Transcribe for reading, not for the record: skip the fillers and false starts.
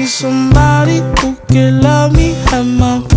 need somebody who can love me at my